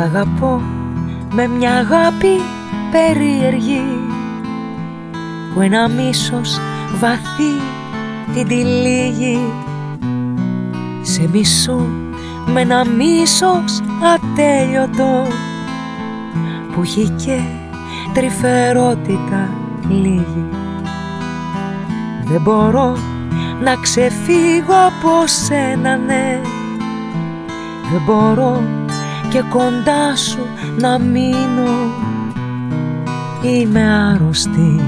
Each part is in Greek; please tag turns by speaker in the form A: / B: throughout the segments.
A: αγαπώ με μια αγάπη περίεργη, που ένα μίσος βαθύ την τυλίγει. Σε μισώ με ένα μίσος ατέλειωτο, που έχει και τρυφερότητα λίγη. Δεν μπορώ να ξεφύγω από σένα, ναι, δεν μπορώ και κοντά σου να μείνω. Είμαι άρρωστη,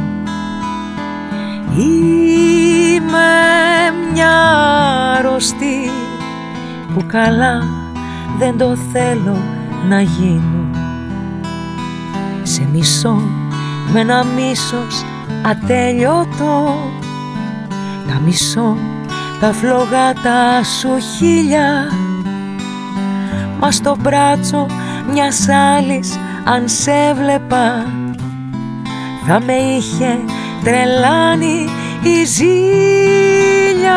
A: είμαι μια άρρωστη, που καλά δεν το θέλω να γίνω. Σε μισώ με ένα μίσος ατέλειωτο, τα μισώ τα φλογάτα σου χίλια, μα στο μπράτσο μιας άλλης αν σε βλέπα, θα με είχε τρελάνει η ζήλια.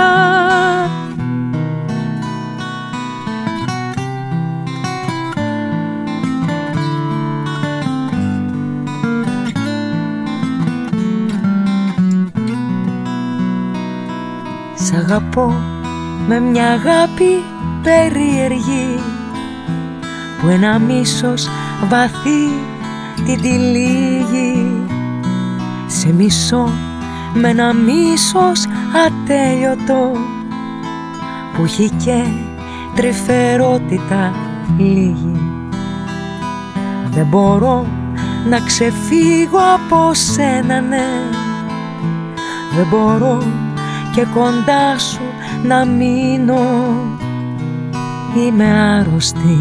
A: Σ' αγαπώ με μια αγάπη περίεργη, που ένα μίσος βαθύ την τυλίγει. Σε μισώ με ένα μίσος ατέλειωτο, που έχει και τρυφερότητα λίγη. Δεν μπορώ να ξεφύγω από σένα, ναι, δεν μπορώ και κοντά σου να μείνω. Είμαι άρρωστη,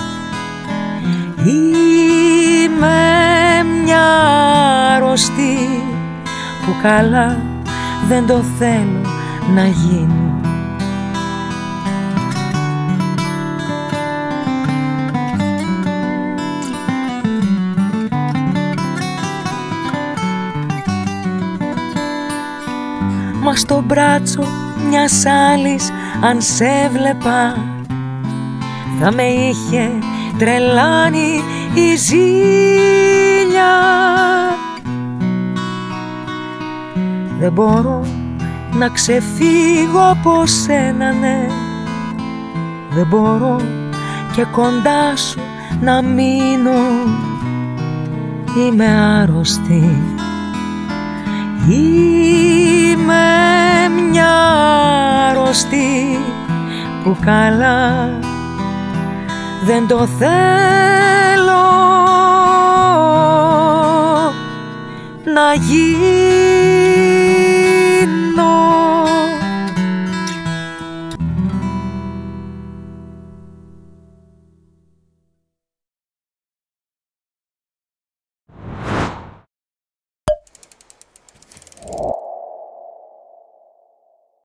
A: είμαι μια άρρωστη, που καλά δεν το θέλω να γίνω. Μα στο μπράτσο μιας άλλης αν σε βλέπα, θα με είχε τρελάνει η ζήλια. Δεν μπορώ να ξεφύγω από σένα, ναι, δεν μπορώ και κοντά σου να μείνω. Είμαι άρρωστη, είμαι μια άρρωστη, που καλά δεν το θέλω να γίνει.